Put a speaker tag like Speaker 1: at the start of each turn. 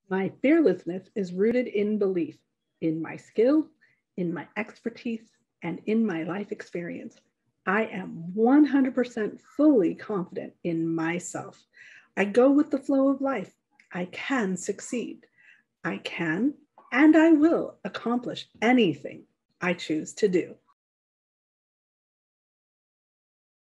Speaker 1: My fearlessness is rooted in belief, in my skill, in my expertise, and in my life experience. I am 100% fully confident in myself. I go with the flow of life. I can succeed. I can and I will accomplish anything I choose to do.